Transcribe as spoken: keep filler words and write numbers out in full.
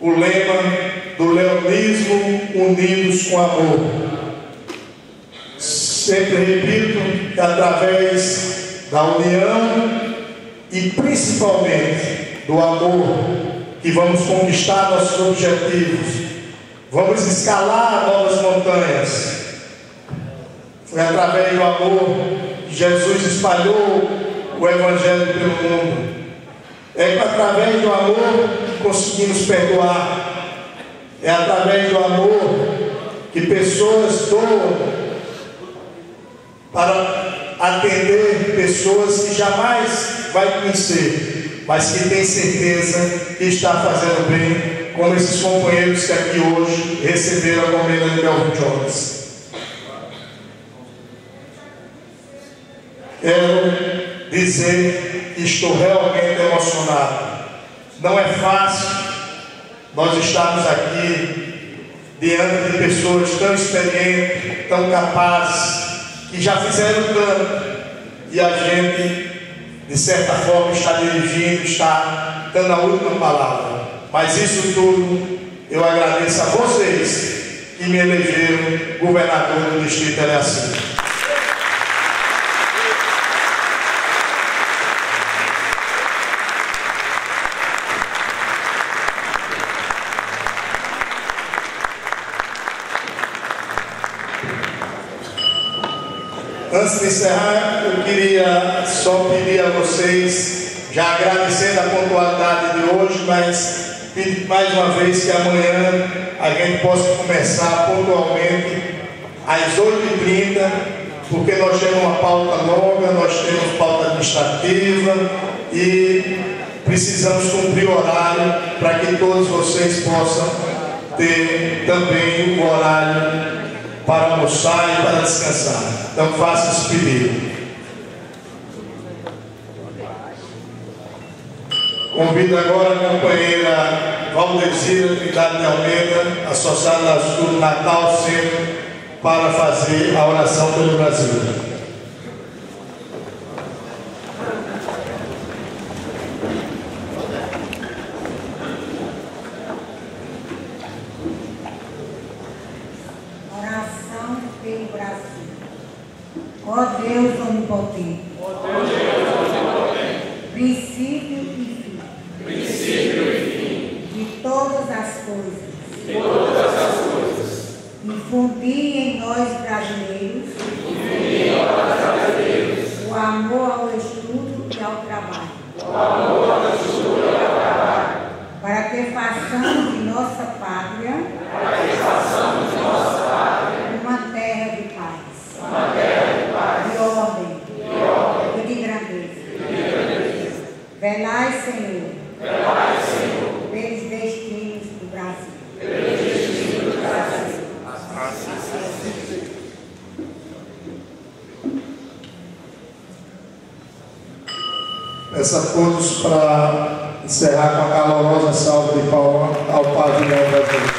o lema do leonismo unidos com amor. Sempre repito que através da união e principalmente do amor que vamos conquistar nossos objetivos, vamos escalar novas montanhas. Foi através do amor que Jesus espalhou o Evangelho pelo mundo. É através do amor que conseguimos perdoar. É através do amor que pessoas doam para atender pessoas que jamais vai conhecer, mas que tem certeza que está fazendo bem, como esses companheiros que aqui hoje receberam a comenda de Belvin Jones. Quero dizer que estou realmente emocionado. Não é fácil nós estarmos aqui diante de pessoas tão experientes, tão capazes, que já fizeram tanto, e a gente, de certa forma, está dirigindo, está dando a última palavra. Mas isso tudo eu agradeço a vocês que me elegeram governador do Distrito Eleacina. Antes de encerrar, eu queria só pedir a vocês, já agradecendo a pontualidade de hoje, mas pedir mais uma vez que amanhã a gente possa começar pontualmente às oito e trinta, porque nós temos uma pauta longa, nós temos pauta administrativa e precisamos cumprir o horário para que todos vocês possam ter também o horário para almoçar e para descansar. Então faça esse pedido. Convido agora a companheira Valdezira Trindade de Almeida, associada da Sul Natal Centro, para fazer a oração pelo Brasil. Pelo Brasil. Ó Deus onipotente, princípio e fim, princípio e fim de todas as coisas, de todas as coisas, infundi em nós brasileiros, infundi em nós brasileiros o amor ao estudo e ao trabalho, o amor ao estudo e ao trabalho, para que façamos de nossa pátria, para que façamos de nossa pátria uma terra de paz, uma terra de paz, de ordem, de ordem e de grandeza. E de grandeza. Velai, Senhor, velai, Senhor, pelos destinos do Brasil, pelos destinos do Brasil. Peço a todos para encerrar com a calorosa salva de palmas ao pavilhão brasileiro.